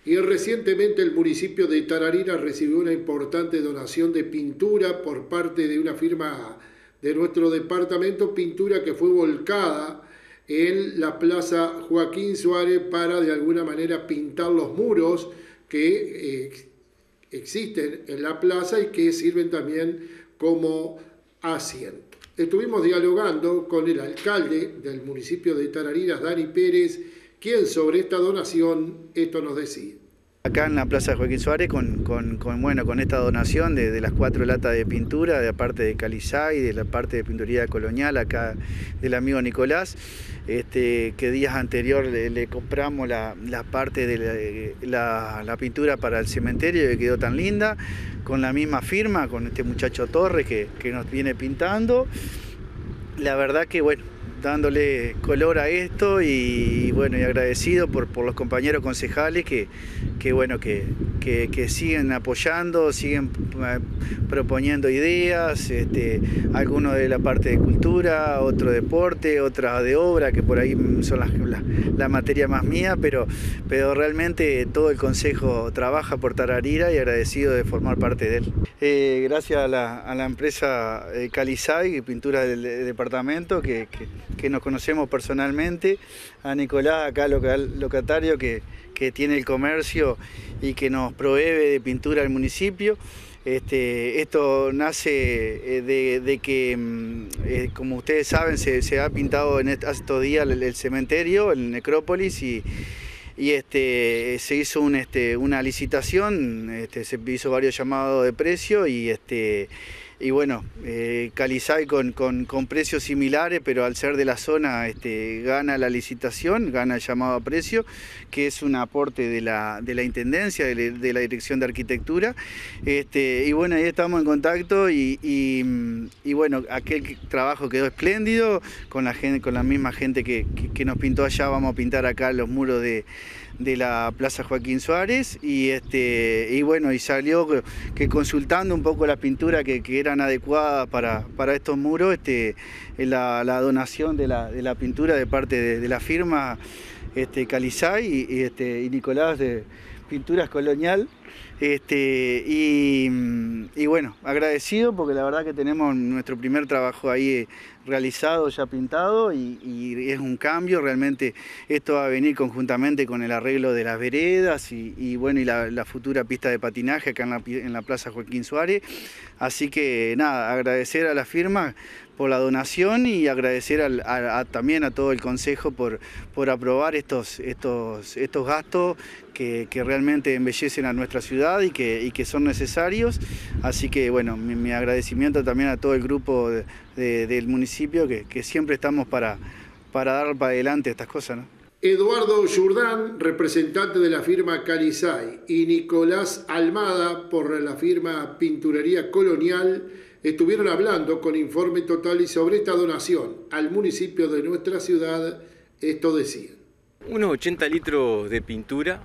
Y recientemente el municipio de Tararira recibió una importante donación de pintura por parte de una firma de nuestro departamento, pintura que fue volcada en la Plaza Joaquín Suárez para de alguna manera pintar los muros que existen en la plaza y que sirven también como asiento. Estuvimos dialogando con el alcalde del municipio de Tararira, Dani Pérez, quien sobre esta donación esto nos decía. Acá en la Plaza Joaquín Suárez con esta donación de las 4 latas de pintura, de la parte de Calizay, de la parte de pinturía colonial acá del amigo Nicolás, que días anteriores le compramos la parte de la pintura para el cementerio que quedó tan linda, con la misma firma, con este muchacho Torres que nos viene pintando. La verdad que bueno, dándole color a esto y bueno, y agradecido por los compañeros concejales que siguen apoyando, siguen proponiendo ideas, algunos de la parte de cultura, otro deporte, otras de obra, que por ahí son la materia más mía, pero realmente todo el consejo trabaja por Tararira y agradecido de formar parte de él. Gracias a la empresa Calizay, pintura del departamento, que nos conocemos personalmente, a Nicolás, acá locatario, que tiene el comercio y que nos provee de pintura al municipio. Esto nace de que, como ustedes saben, se ha pintado hace estos días el cementerio, el necrópolis, y se hizo una licitación, se hizo varios llamados de precio y bueno, Calizay con precios similares, pero al ser de la zona gana la licitación, gana el llamado a precio, que es un aporte de la Intendencia, de la Dirección de Arquitectura. Y bueno, ahí estamos en contacto y bueno, aquel trabajo quedó espléndido, con la misma gente que nos pintó allá. Vamos a pintar acá los muros de la Plaza Joaquín Suárez y bueno, y salió que consultando un poco las pinturas que eran adecuadas para estos muros, la donación de la pintura de parte de la firma Calizay y Nicolás de Pinturas Colonial. Y bueno, agradecido porque la verdad que tenemos nuestro primer trabajo ahí realizado, ya pintado, y es un cambio. Realmente esto va a venir conjuntamente con el arreglo de las veredas y bueno, y la futura pista de patinaje acá en la Plaza Joaquín Suárez. Así que nada, agradecer a la firma por la donación y agradecer también a todo el consejo por aprobar estos gastos que realmente embellecen a nuestra ciudad y que son necesarios. Así que bueno, mi agradecimiento también a todo el grupo del municipio que siempre estamos para dar para adelante estas cosas, ¿no? Eduardo Jordán, representante de la firma Calizay, y Nicolás Almada por la firma Pinturería Colonial, estuvieron hablando con Informe Total y sobre esta donación al municipio de nuestra ciudad. Esto decían. Unos 80 litros de pintura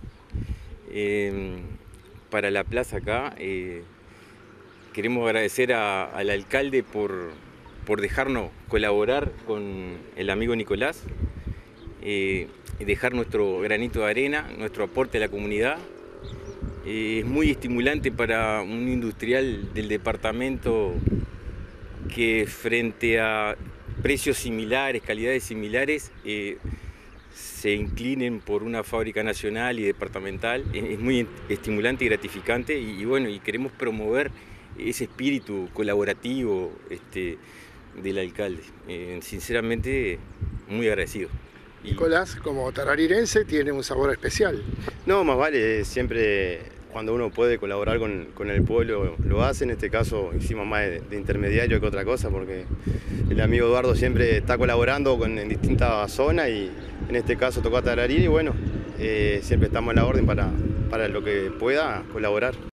para la plaza acá. Queremos agradecer al alcalde por dejarnos colaborar con el amigo Nicolás, y dejar nuestro granito de arena, nuestro aporte a la comunidad. Es muy estimulante para un industrial del departamento que frente a precios similares, calidades similares, se inclinen por una fábrica nacional y departamental. Es muy estimulante y gratificante y bueno, y queremos promover ese espíritu colaborativo del alcalde. Sinceramente, muy agradecido. Nicolás, como tararirense, tiene un sabor especial. No, más vale, siempre cuando uno puede colaborar con el pueblo lo hace. En este caso hicimos más de intermediario que otra cosa, porque el amigo Eduardo siempre está colaborando en distintas zonas y en este caso tocó a Tararira y bueno, siempre estamos a la orden para lo que pueda colaborar.